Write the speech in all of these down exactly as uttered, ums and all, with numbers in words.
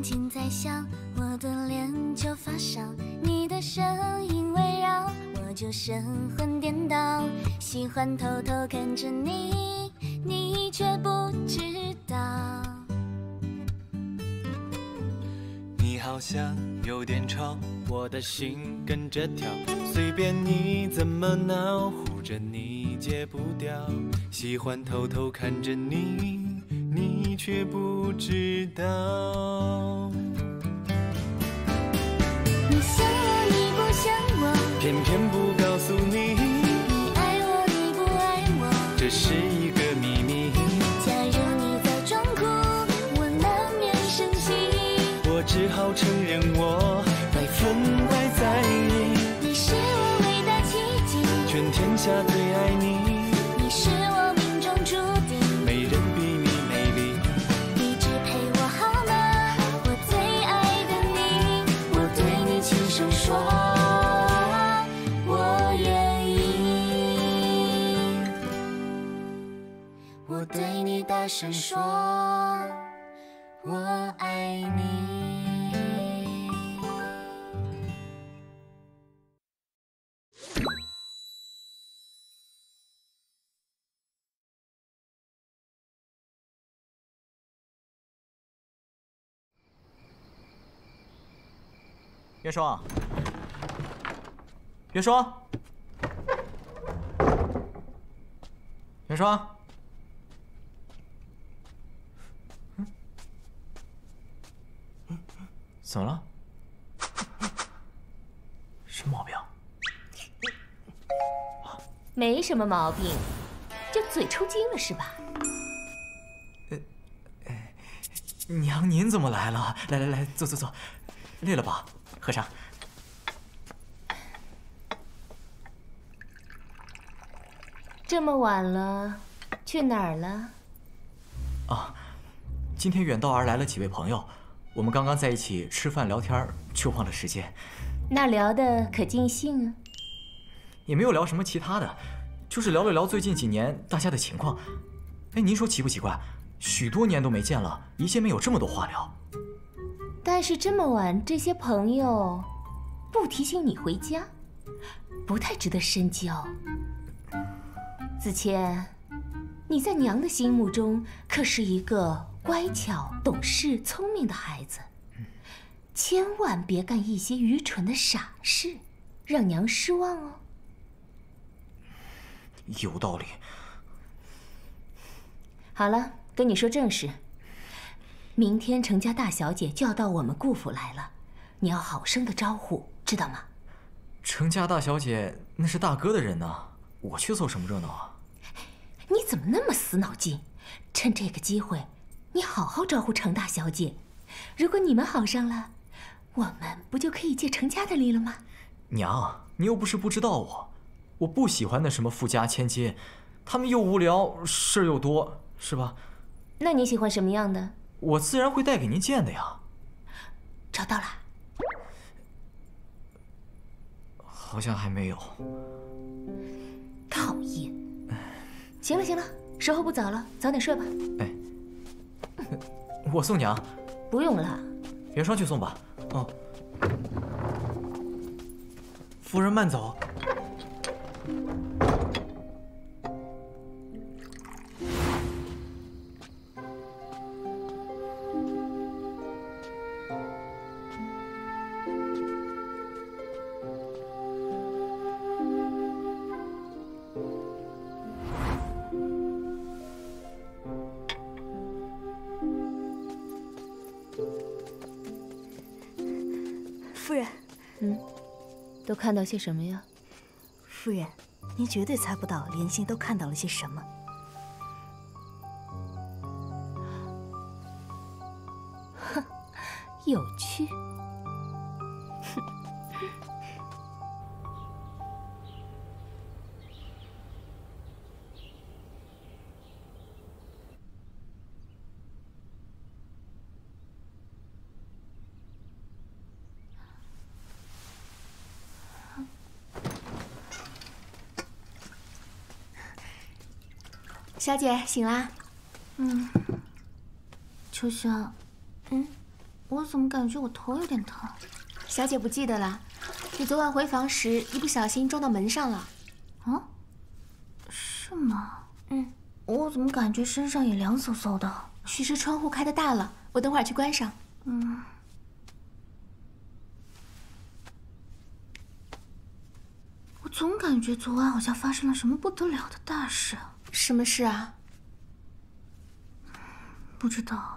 轻轻在想，我的脸就发烧，你的声音围绕，我就神魂颠倒。喜欢偷偷看着你，你却不知道。 你好像有点吵，我的心跟着跳，随便你怎么闹，护着你戒不掉。喜欢偷偷看着你，你却不知道。 你想我，你不想我， 偏偏不告诉你， 你爱我，你不爱我， 这是一个秘密。 假如你在装哭，我难免生气， 我只好承认我百分百在意。 你是我伟大奇迹， 全天下最爱你， 你是我命中注定， 没人比你美丽。 你只陪我好吗？我最爱的你，我对你轻声说，我愿意。我对你大声说，我爱你。 月霜，月霜，月霜，嗯，怎么了？什么毛病？ 没什么毛病，就嘴抽筋了是吧？ 呃，哎，娘，您怎么来了？来来来，坐坐坐，累了吧？喝上。 这么晚了，去哪儿了？ 啊，今天远道而来了几位朋友，我们刚刚在一起吃饭聊天，就忘了时间。 那聊的可尽兴啊？ 也没有聊什么其他的，就是聊了聊最近几年大家的情况。哎，您说奇不奇怪？许多年都没见了，一见面有这么多话聊。 但是这么晚，这些朋友不提醒你回家，不太值得深交。子谦，你在娘的心目中可是一个乖巧、懂事、聪明的孩子，千万别干一些愚蠢的傻事，让娘失望哦。 有道理。 好了，跟你说正事。明天程家大小姐就要到我们顾府来了，你要好生的招呼，知道吗？ 程家大小姐那是大哥的人呢，我去凑什么热闹啊？ 你怎么那么死脑筋？趁这个机会，你好好招呼程大小姐。如果你们好上了，我们不就可以借程家的力了吗？ 娘，你又不是不知道我，我不喜欢那什么富家千金，他们又无聊，事儿又多，是吧？ 那你喜欢什么样的？ 我自然会带给您见的呀。 找到了？ 好像还没有。 讨厌。行了行了，时候不早了，早点睡吧。 哎，我送娘。 不用了。 元霜去送吧。哦。夫人慢走。 夫人， 嗯，都看到些什么呀？ 夫人，您绝对猜不到莲心都看到了些什么。 哼，有趣。小姐醒啦？ 嗯，秋香， 嗯， 我怎么感觉我头有点疼？ 小姐不记得了，你昨晚回房时一不小心撞到门上了。 啊？是吗？ 嗯， 我怎么感觉身上也凉飕飕的？ 许是窗户开的大了，我等会儿去关上。 嗯。我总感觉昨晚好像发生了什么不得了的大事。 什么事啊？ 不知道。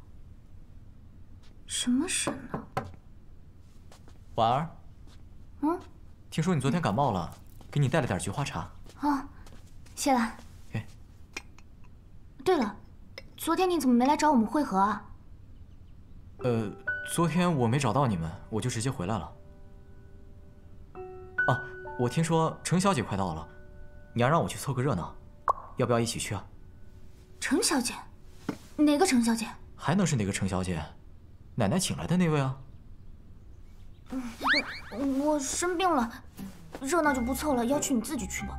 什么事呢？ 婉儿。 嗯。 听说你昨天感冒了，给你带了点菊花茶。 啊，谢了。 哎。 对了，昨天你怎么没来找我们会合啊？ 呃，昨天我没找到你们，我就直接回来了。啊，我听说程小姐快到了，娘让我去凑个热闹，要不要一起去啊？ 程小姐？哪个程小姐？ 还能是哪个程小姐？奶奶请来的那位啊。 嗯，我生病了，热闹就不凑了，要去你自己去吧。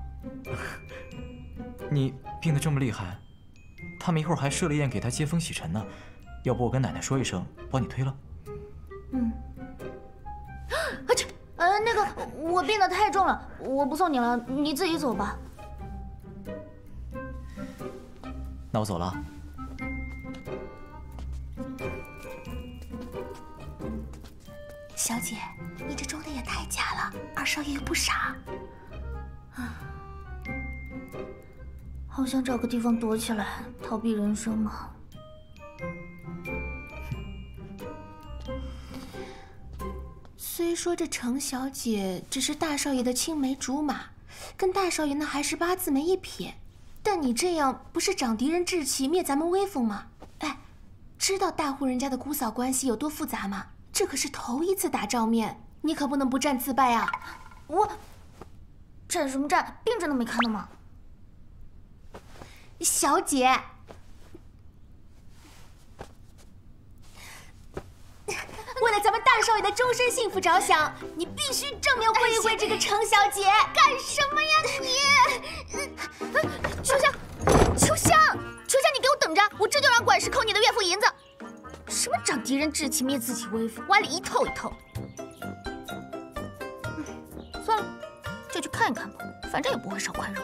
你病得这么厉害，他们一会儿还设了宴给他接风洗尘呢，要不我跟奶奶说一声，帮你推了。 嗯。啊去，呃，那个我病得太重了，我不送你了，你自己走吧。 那我走了。 小姐，你这装的也太假了，二少爷又不傻。 啊，好想找个地方躲起来，逃避人生嘛。 虽说这程小姐只是大少爷的青梅竹马，跟大少爷那还是八字没一撇，但你这样不是长敌人志气，灭咱们威风吗？哎，知道大户人家的姑嫂关系有多复杂吗？这可是头一次打照面，你可不能不战自败啊！ 我战什么战？病症都没看到吗？ 小姐，为了咱们大少爷的终身幸福着想，你必须正面会一会这个程小姐。干什么呀你？ 秋香，秋香，秋香，你给我等着！我这就让管事扣你的岳父银子。什么长敌人志气，灭自己威风，歪理一透一透。嗯，算了，就去看一看吧，反正也不会少块肉。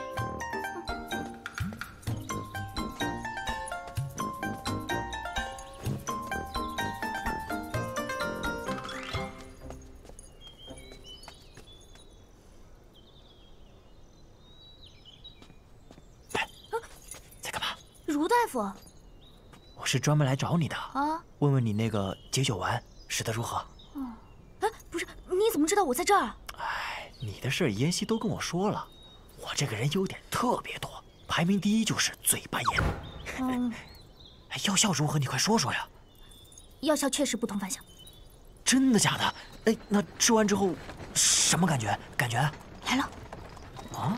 哎，在干嘛？ 卢大夫。 我是专门来找你的啊， 问问你那个解酒丸使得如何？ 嗯，哎，不是，你怎么知道我在这儿？ 哎，你的事妍希都跟我说了，我这个人优点特别多，排名第一就是嘴巴严。 嗯， 哎，药效如何？你快说说呀。 药效确实不同凡响。 真的假的？哎，那吃完之后什么感觉？感觉来了。 啊？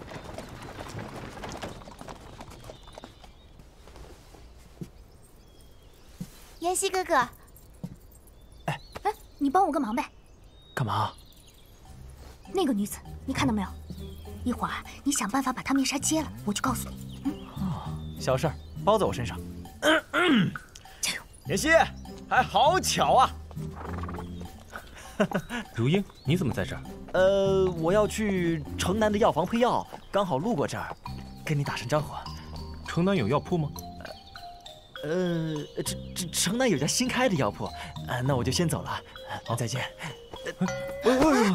妍希哥哥， 哎哎，你帮我个忙呗。 干嘛？ 那个女子，你看到没有？一会儿你想办法把她面纱揭了，我就告诉你。嗯， 哦，小事儿，包在我身上。 加油！ 妍希，还好巧啊！ 如英，你怎么在这儿？ 呃，我要去城南的药房配药，刚好路过这儿，跟你打声招呼。 城南有药铺吗？ 呃，这这城南有家新开的药铺，啊，那我就先走了，好，再见。呃，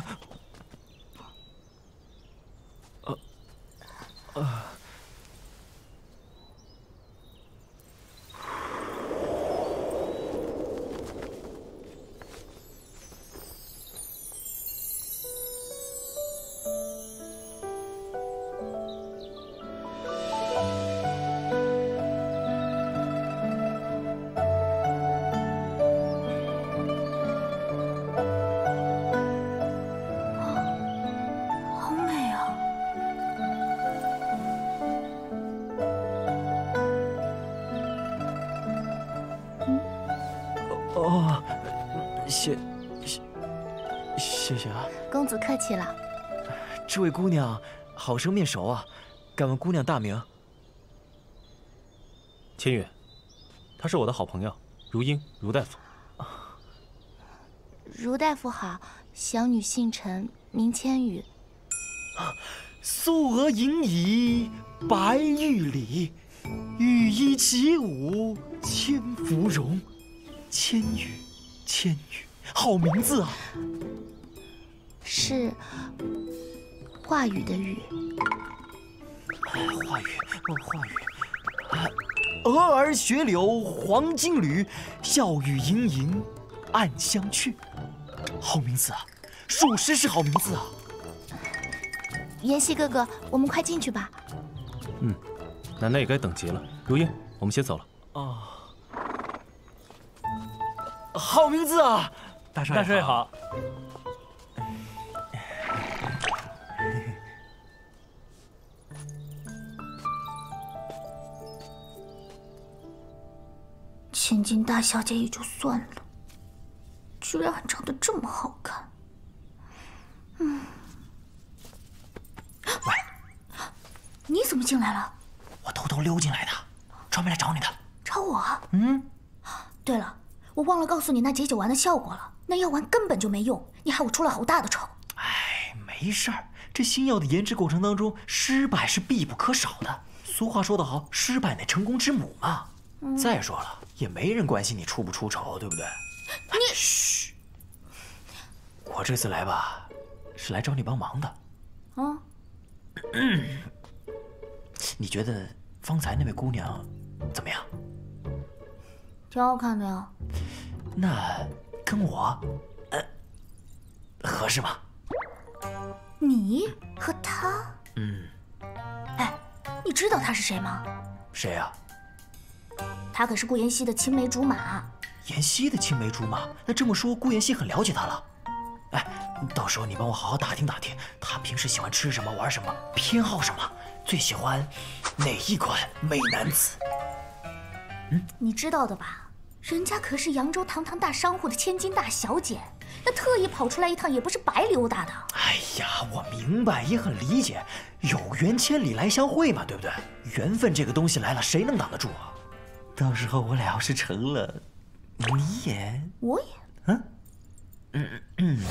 呃，呃， 好美啊！ 哦，谢谢谢谢啊， 公子客气了。 这位姑娘好生面熟啊，敢问姑娘大名？ 千月，她是我的好朋友，如英，如大夫。 如大夫好，小女姓陈，名千羽。 素娥引以白玉礼，羽衣起舞千芙蓉。千羽，千羽，好名字啊！ 是话语的语。 哎，话语，哦，话语。啊，蛾儿雪柳黄金缕，笑语盈盈暗香去。好名字啊，属实是好名字啊！ 妍希哥哥，我们快进去吧。 嗯，奶奶也该等急了。如英，我们先走了。 哦，好名字啊！ 大少大少爷好。 千金大小姐也就算了，居然还长得这么好看。嗯， 喂， 你怎么进来了？ 我偷偷溜进来的，专门来找你的。 找我？ 嗯。 对了，我忘了告诉你那解酒丸的效果了，那药丸根本就没用，你害我出了好大的丑。 哎，没事儿，这新药的研制过程当中，失败是必不可少的。俗话说得好，失败乃成功之母嘛。嗯、再说了，也没人关心你出不出丑，对不对？ 你嘘，我这次来吧，是来找你帮忙的。 啊？ 嗯，你觉得方才那位姑娘怎么样？ 挺好看的呀。 那跟我，呃，合适吗？ 你和他？ 嗯。 哎，你知道他是谁吗？ 谁呀？ 他可是顾妍希的青梅竹马。 妍希的青梅竹马？那这么说，顾妍希很了解他了。哎，到时候你帮我好好打听打听，他平时喜欢吃什么、玩什么，偏好什么，最喜欢哪一款美男子？ 嗯，你知道的吧？人家可是扬州堂堂大商户的千金大小姐，那特意跑出来一趟也不是白溜达的。 哎呀，我明白，也很理解，有缘千里来相会嘛，对不对？缘分这个东西来了，谁能挡得住啊？到时候我俩要是成了，你也， 我也， 嗯，嗯嗯。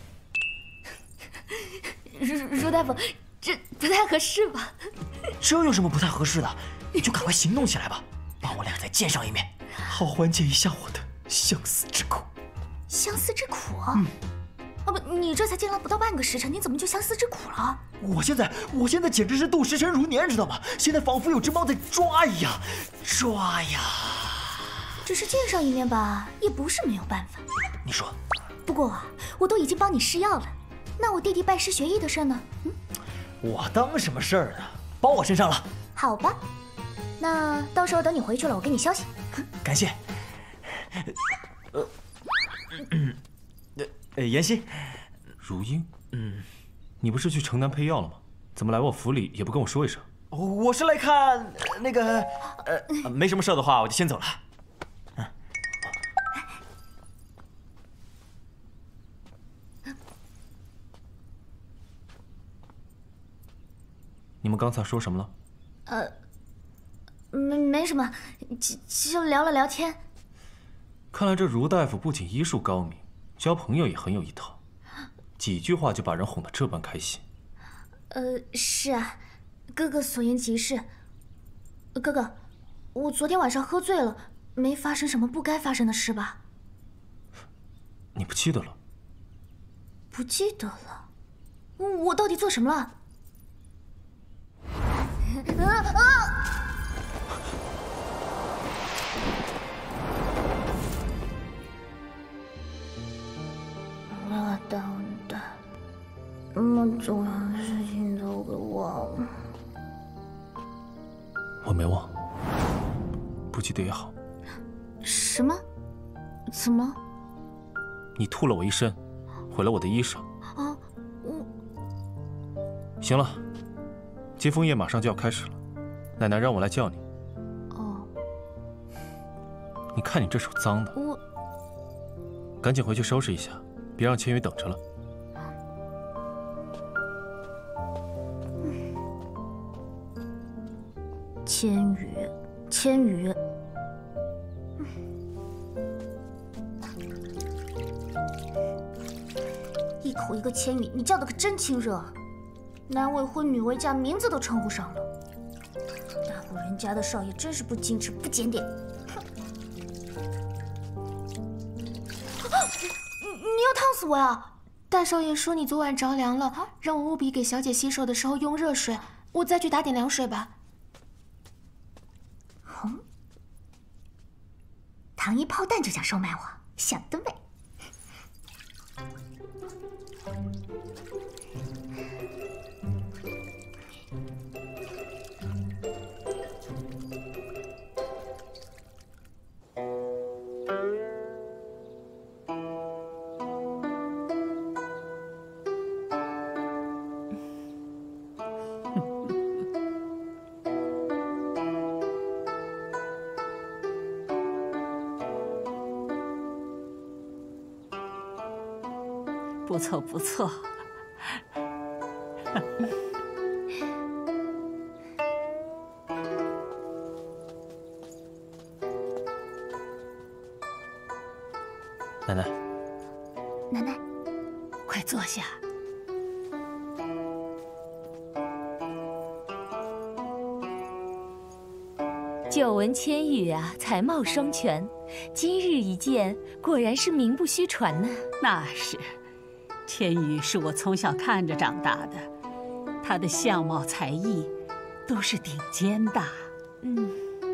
如如大夫，这不太合适吧？ 这有什么不太合适的？你就赶快行动起来吧，帮我俩再见上一面，好缓解一下我的相思之苦。 相思之苦？ 嗯。 啊不，你这才进来不到半个时辰，你怎么就相思之苦了？ 我现在，我现在简直是度时辰如年，知道吗？现在仿佛有只猫在抓一样，抓呀！ 只是见上一面吧，也不是没有办法。 你说？ 不过我都已经帮你试药了，那我弟弟拜师学艺的事呢？嗯， 我当什么事儿呢？包我身上了。 好吧，那到时候等你回去了，我给你消息。 感谢。呃，嗯。呃，妍希， 如英， 嗯， 你不是去城南配药了吗？怎么来我府里也不跟我说一声？ 我是来看、呃、那个，呃，没什么事的话，我就先走了。嗯。 你们刚才说什么了？ 呃，没没什么，就就聊了聊天。 看来这如大夫不仅医术高明，交朋友也很有一套，几句话就把人哄得这般开心。 呃，是啊，哥哥所言极是。哥哥，我昨天晚上喝醉了，没发生什么不该发生的事吧？ 你不记得了？ 不记得了，我到底做什么了？啊啊！大蛋蛋，那么重要的事情都给忘了。 我没忘，不记得也好。 什么？怎么了？ 你吐了我一身，毁了我的衣裳。 啊，我…… 行了，接风宴马上就要开始了，奶奶让我来叫你。 哦。 你看你这手脏的， 我…… 赶紧回去收拾一下，别让千羽等着了。 千羽，千羽。 一口一个千羽，你叫的可真亲热啊！男未婚女未嫁，名字都称不上了。大户人家的少爷真是不矜持不检点。哼！你你要烫死我呀！ 大少爷说你昨晚着凉了，让我务必给小姐洗手的时候用热水，我再去打点凉水吧。 哼！糖衣炮弹就想收买我，想得美！ 不错不错， 奶奶， 奶奶， 快坐下。 久闻千羽啊，才貌双全，今日一见，果然是名不虚传呢。 那是，千羽是我从小看着长大的，她的相貌才艺都是顶尖的。 嗯。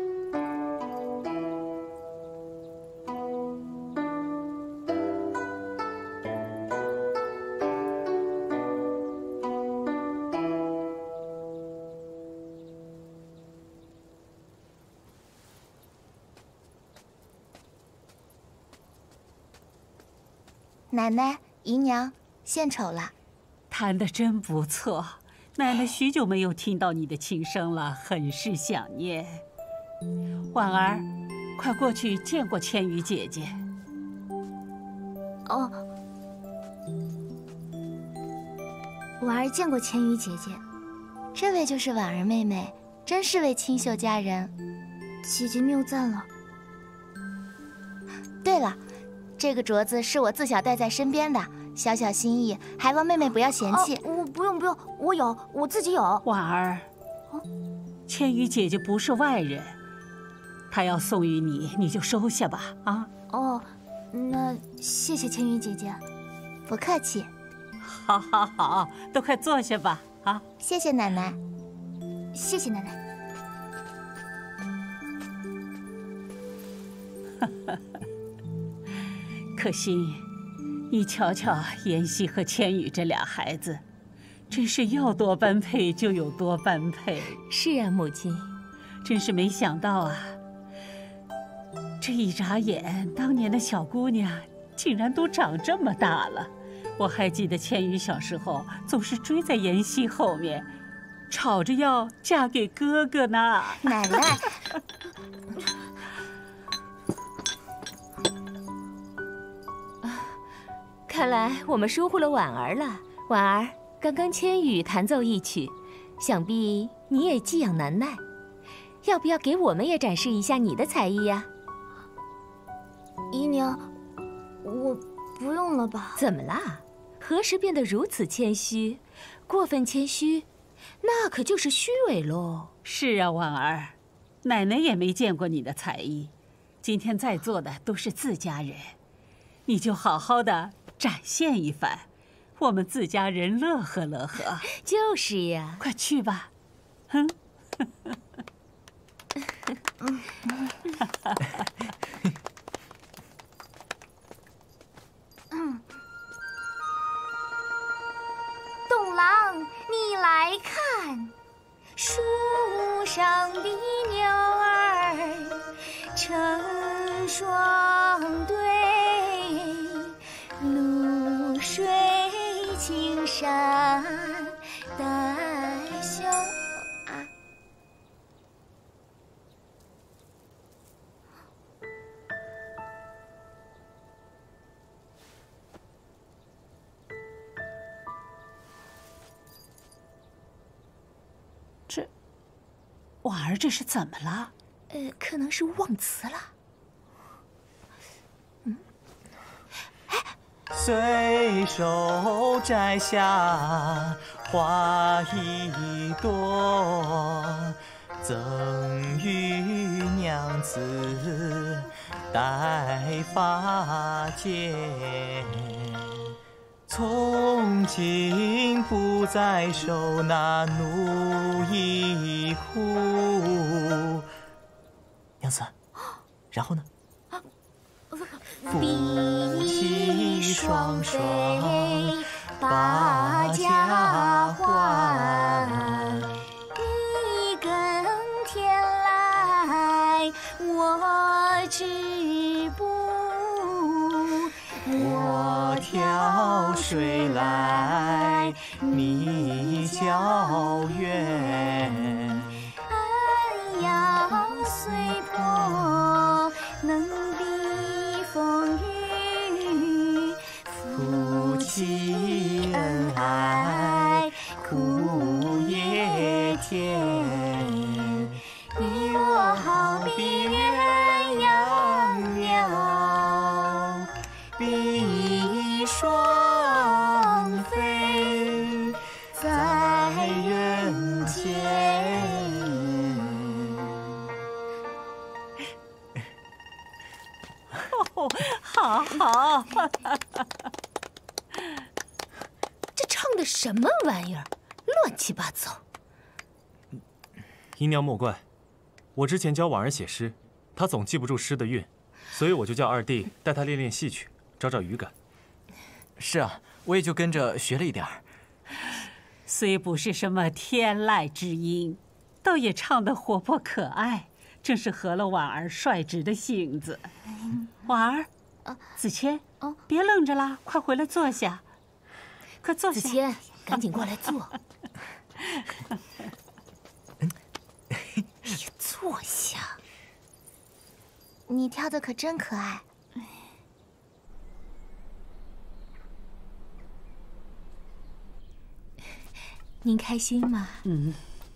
奶奶、姨娘，献丑了。 弹得真不错，奶奶许久没有听到你的琴声了，很是想念。婉儿，快过去见过千羽姐姐。 哦，婉儿见过千羽姐姐， 这位就是婉儿妹妹，真是位清秀佳人。 姐姐谬赞了。 对了，这个镯子是我自小带在身边的，小小心意，还望妹妹不要嫌弃。 哦、我不用不用，我有，我自己有。 婉儿，千羽姐姐不是外人，她要送与你，你就收下吧。啊？ 哦，那谢谢千羽姐姐。 不客气。 好，好，好，都快坐下吧。啊？ 谢谢奶奶。 谢谢奶奶。 可惜，你瞧瞧妍希和千羽这俩孩子，真是要多般配就有多般配。 是啊，母亲， 真是没想到啊！这一眨眼，当年的小姑娘竟然都长这么大了。我还记得千羽小时候总是追在妍希后面，吵着要嫁给哥哥呢。 奶奶。 看来我们疏忽了婉儿了。婉儿，刚刚千羽弹奏一曲，想必你也技痒难耐，要不要给我们也展示一下你的才艺呀？ 姨娘，我不用了吧？ 怎么啦？何时变得如此谦虚？过分谦虚，那可就是虚伪喽。 是啊，婉儿，奶奶也没见过你的才艺，今天在座的都是自家人，你就好好的展现一番，我们自家人乐呵乐呵。 就是呀， 快去吧。哼。 嗯。董郎，你来看，树上的鸟儿成双对。露水青山带笑啊！ 这婉儿这是怎么了？ 呃，可能是忘词了。 随手摘下花一朵，赠与娘子戴发间。从今不再受那奴役苦。 娘子，然后呢？ 夫妻双飞把家还，一根天来我织布， 我挑水来你浇园。 安阳虽破能避风雨， 夫妻恩爱苦也甜。 你我好比鸳鸯鸟，比双飞在人间。 哦，好好。 这唱的什么玩意儿？乱七八糟。 姨娘莫怪，我之前教婉儿写诗，她总记不住诗的韵，所以我就叫二弟带她练练戏曲，找找语感。 是啊，我也就跟着学了一点儿。 虽不是什么天籁之音，倒也唱得活泼可爱，正是合了婉儿率直的性子。婉儿，子谦，别愣着啦，快回来坐下。快坐下。 子谦，赶紧过来坐。你坐下。 你跳的可真可爱。 您开心吗？ 嗯。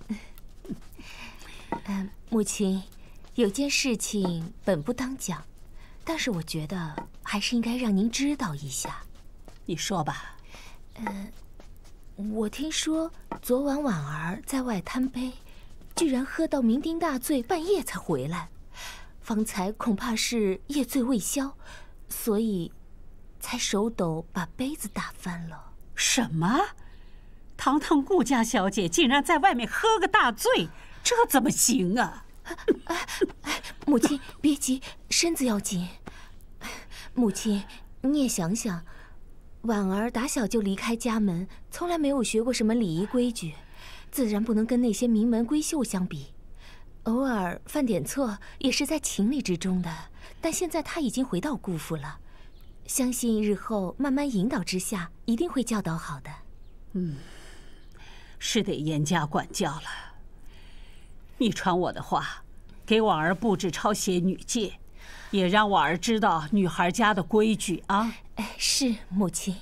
嗯，母亲，有件事情本不当讲，但是我觉得还是应该让您知道一下。 你说吧。 呃，我听说昨晚婉儿在外贪杯，居然喝到酩酊大醉，半夜才回来。方才恐怕是夜醉未消，所以才手抖把杯子打翻了。 什么？堂堂顾家小姐竟然在外面喝个大醉，这怎么行啊？ 母亲别急，身子要紧。母亲，你也想想，婉儿打小就离开家门，从来没有学过什么礼仪规矩，自然不能跟那些名门闺秀相比。偶尔犯点错也是在情理之中的，但现在她已经回到姑父了，相信日后慢慢引导之下，一定会教导好的。 嗯，是得严加管教了。你传我的话，给婉儿布置抄写女戒，也让婉儿知道女孩家的规矩啊。 哎，是母亲。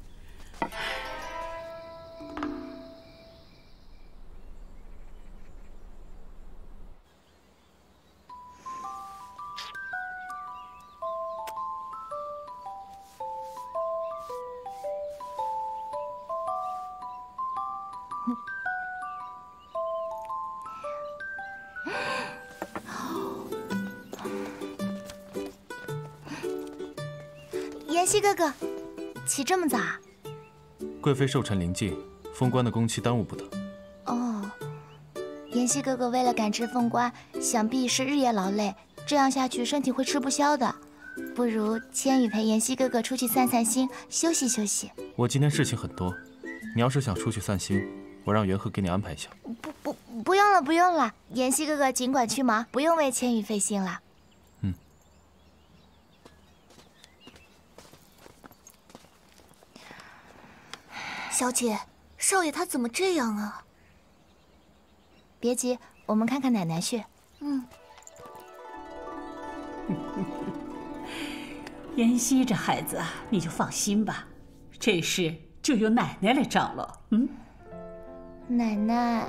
妍希哥哥，起这么早啊？ 贵妃寿辰临近，封官的工期耽误不得。 哦，妍希哥哥为了赶制封官，想必是日夜劳累，这样下去身体会吃不消的。不如千羽陪妍希哥哥出去散散心，休息休息。 我今天事情很多，你要是想出去散心，我让元和给你安排一下。 不不，不用了不用了，妍希哥哥尽管去忙，不用为千羽费心了。 嗯。 小姐，少爷他怎么这样啊？别急，我们看看奶奶去。嗯。 妍希这孩子啊，你就放心吧，这事就由奶奶来张罗。嗯， 奶奶，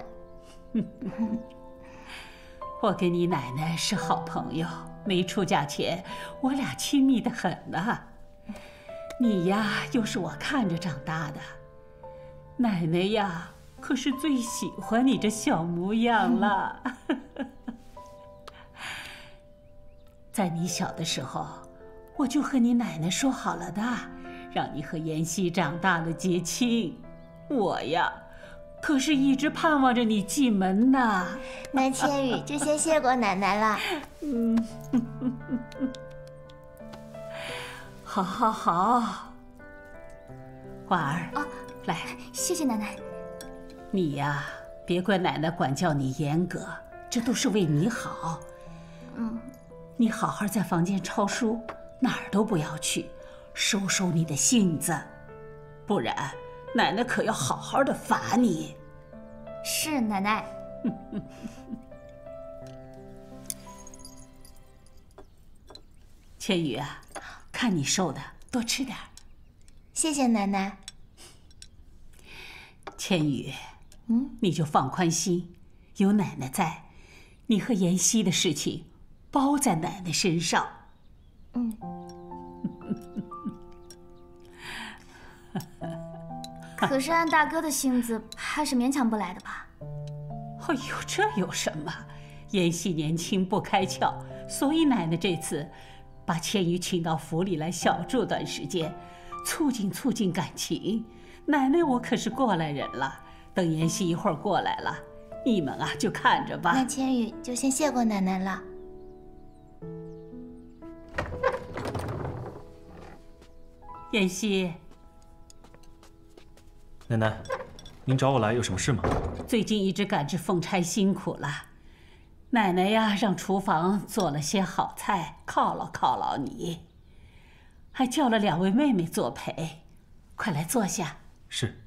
我跟你奶奶是好朋友，没出嫁前，我俩亲密得很呐。 你呀，又是我看着长大的，奶奶呀，可是最喜欢你这小模样了。在你小的时候，我就和你奶奶说好了的，让你和妍希长大了结亲。我呀，可是一直盼望着你进门呢。 那千羽就先谢过奶奶了。 嗯，好，好，好。婉儿， 啊， 来， 谢谢奶奶。 你呀，别怪奶奶管教你严格，这都是为你好。 嗯。 你好好在房间抄书，哪儿都不要去，收收你的性子，不然奶奶可要好好的罚你。 是奶奶。 千羽啊，看你瘦的，多吃点。 谢谢奶奶。 千羽， 嗯， 你就放宽心，有奶奶在，你和妍希的事情包在奶奶身上。 嗯。 可是按大哥的性子，还是勉强不来的吧？ 哎呦，这有什么？妍希年轻不开窍，所以奶奶这次把千羽请到府里来小住段时间，促进促进感情。奶奶我可是过来人了，等妍希一会儿过来了，你们啊就看着吧。 那千羽就先谢过奶奶了。 妍希， 奶奶，您找我来有什么事吗？ 最近一直赶着奉差，辛苦了。奶奶呀，让厨房做了些好菜，犒劳犒劳你，还叫了两位妹妹作陪。快来坐下。 是。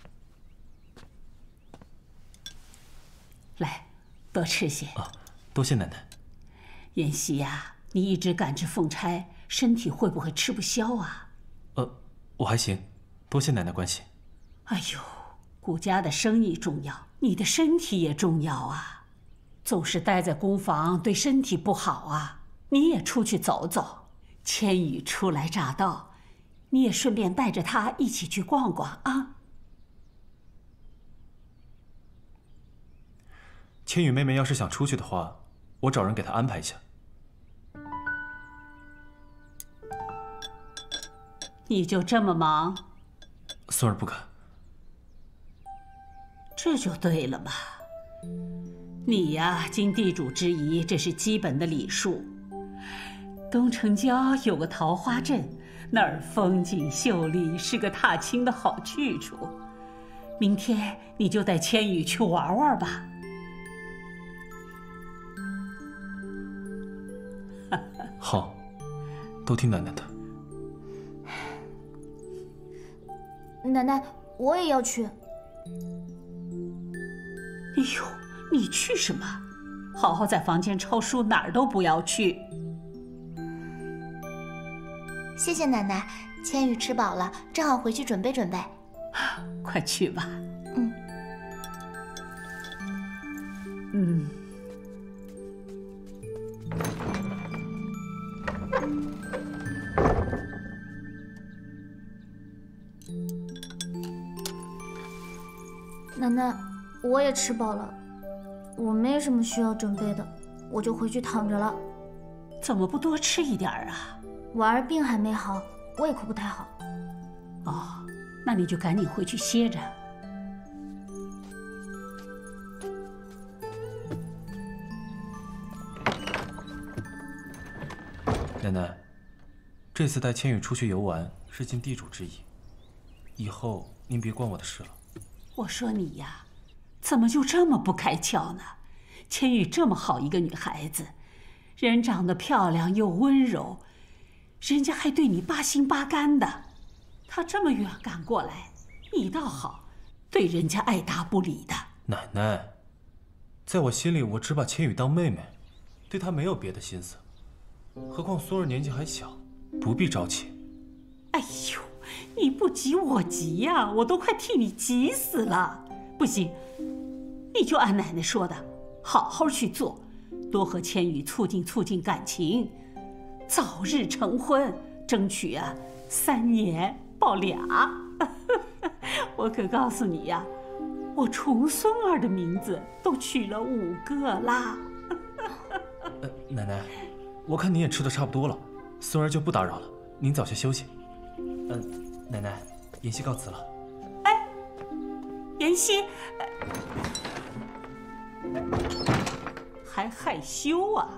来，多吃些。 啊，多谢奶奶。 妍希呀，你一直赶着奉差，身体会不会吃不消啊？ 呃，我还行，多谢奶奶关心。 哎呦，顾家的生意重要，你的身体也重要啊！总是待在工房对身体不好啊！你也出去走走。千羽初来乍到，你也顺便带着他一起去逛逛啊！ 千羽妹妹要是想出去的话，我找人给她安排一下。 你就这么忙？ 孙儿不敢。 这就对了嘛。你呀，经地主之谊，这是基本的礼数。东城郊有个桃花镇，那儿风景秀丽，是个踏青的好去处。明天你就带千羽去玩玩吧。 好，都听奶奶的。 奶奶，我也要去。 哎呦，你去什么？好好在房间抄书，哪儿都不要去。 谢谢奶奶，千羽吃饱了，正好回去准备准备。 快去吧。 嗯。 嗯。 奶奶，我也吃饱了，我没什么需要准备的，我就回去躺着了。 怎么不多吃一点啊？ 婉儿病还没好，胃口不太好。 哦，那你就赶紧回去歇着。 奶奶，这次带千羽出去游玩是尽地主之谊，以后您别管我的事了。 我说你呀，怎么就这么不开窍呢？千羽这么好一个女孩子，人长得漂亮又温柔，人家还对你八心八肝的。她这么远赶过来，你倒好，对人家爱答不理的。 奶奶，在我心里，我只把千羽当妹妹，对她没有别的心思。何况孙儿年纪还小，不必着急。 哎呦，你不急我急呀，我都快替你急死了。不行，你就按奶奶说的，好好去做，多和千羽促进促进感情，早日成婚，争取啊三年抱俩。我可告诉你呀，我重孙儿的名字都取了五个啦。 呃，奶奶，我看您也吃的差不多了，孙儿就不打扰了，您早些休息。嗯、呃，奶奶，妍希告辞了。 哎，妍希，还害羞啊？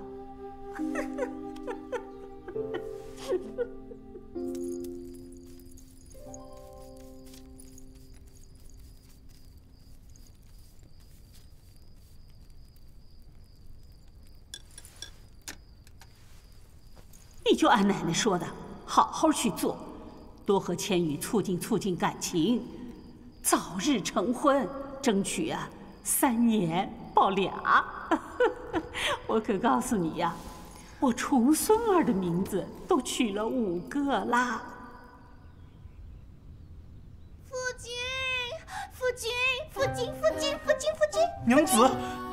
你就按奶奶说的，好好去做，多和千羽促进促进感情，早日成婚，争取啊三年抱俩。我可告诉你呀，我重孙儿的名字都取了五个啦。 夫君，夫君，夫君，夫君，夫君，夫君， 娘子，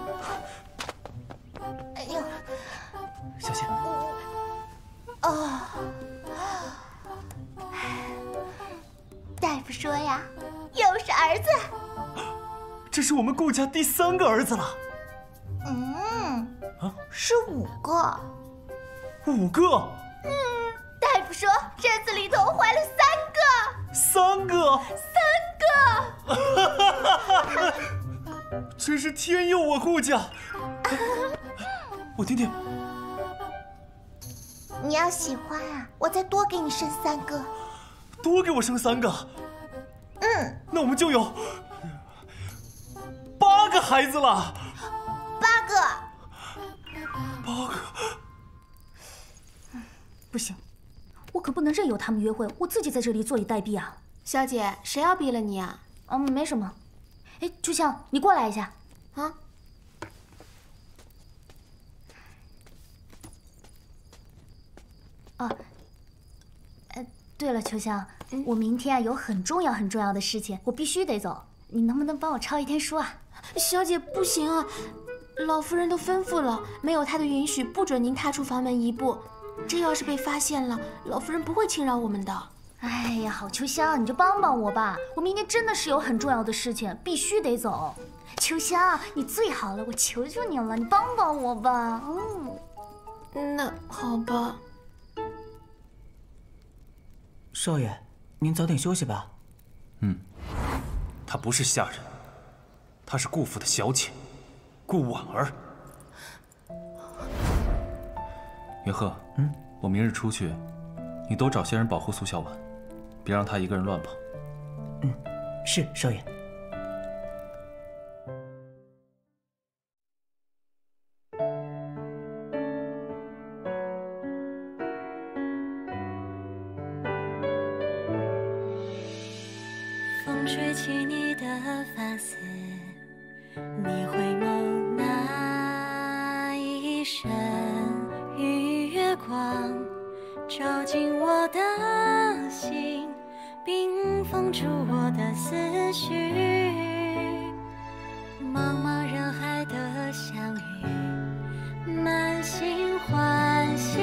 哎呦， 小心。 哦，大夫说呀，又是儿子。 这是我们顾家第三个儿子了。 嗯， 啊， 是五个。 五个？ 嗯，大夫说这次里头怀了三三个。 个？ 三个！ 真是天佑我顾家。我听听。 你要喜欢啊，我再多给你生三个。 多给我生三个？ 嗯， 那我们就有八个孩子了。 八个。 八个。 不行，我可不能任由他们约会，我自己在这里坐以待毙啊！ 小姐，谁要逼了你啊？ 嗯，没什么。哎，秋香，你过来一下。 啊？ 哦，呃，对了，秋香，嗯、我明天啊有很重要很重要的事情，我必须得走。你能不能帮我抄一天书啊？ 小姐，不行啊，老夫人都吩咐了，没有她的允许，不准您踏出房门一步。这要是被发现了，老夫人不会轻饶我们的。 哎呀，好秋香，你就帮帮我吧，我明天真的是有很重要的事情，必须得走。秋香，你最好了，我求求你了，你帮帮我吧。 嗯，那好吧。 少爷，您早点休息吧。 嗯，她不是下人，她是顾府的小姐，顾婉儿。云鹤，嗯，我明日出去，你多找些人保护苏小婉，别让她一个人乱跑。 嗯，是少爷。 风吹起你的发丝，你回眸那一瞬，与月光照进我的心，冰封住我的思绪。茫茫人海的相遇，满心欢喜。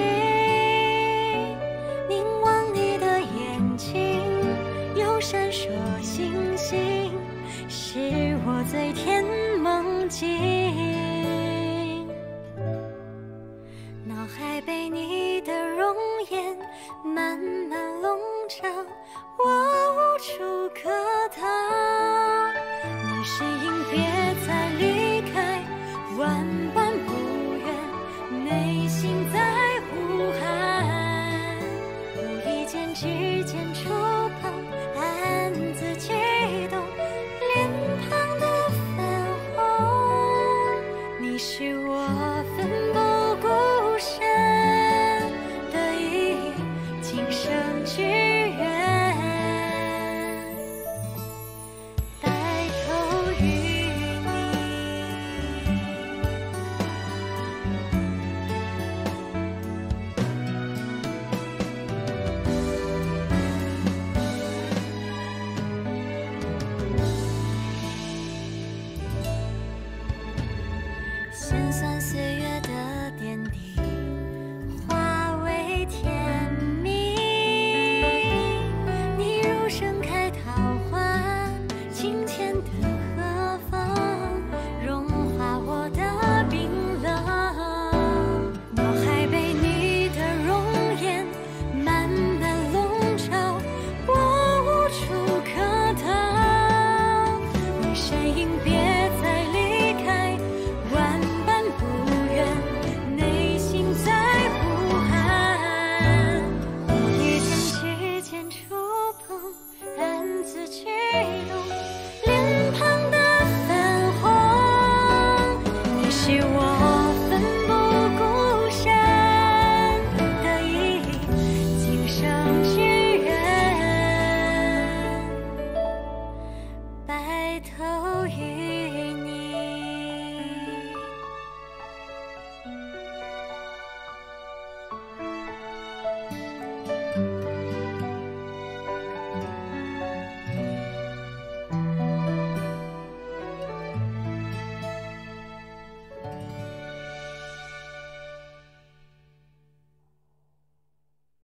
凝望你的眼睛，有闪烁星星，是我醉天梦境。脑海被你的容颜慢慢笼罩，我无处可逃。你是